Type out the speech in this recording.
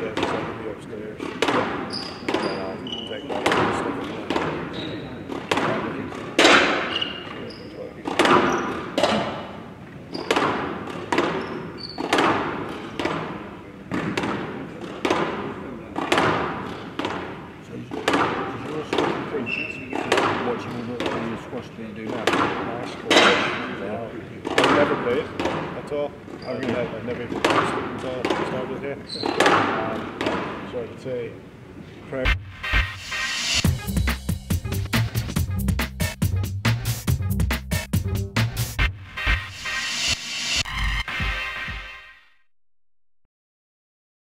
bit, so I'll be upstairs. And then I'll take that other stuff again. Watching all the squash that you do now. I've never played at all. I've never even watched it until I started here. So I'd say